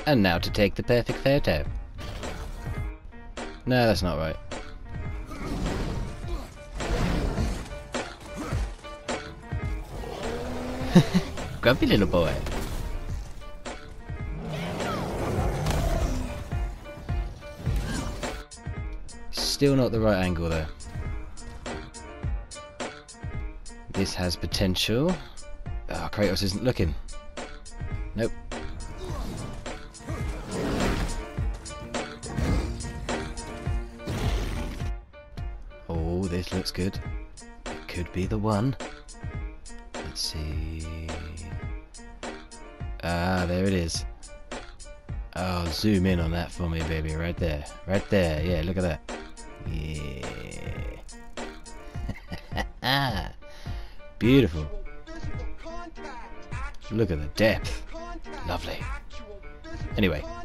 And now to take the perfect photo. No, that's not right. Grumpy little boy. Still not the right angle though. This has potential. Ah, oh, Kratos isn't looking. Nope. Oh, this looks good. It could be the one. Let's see. Ah, there it is. Oh, zoom in on that for me, baby. Right there. Right there. Yeah, look at that. Yeah. Beautiful. Look at the depth. Lovely. Anyway,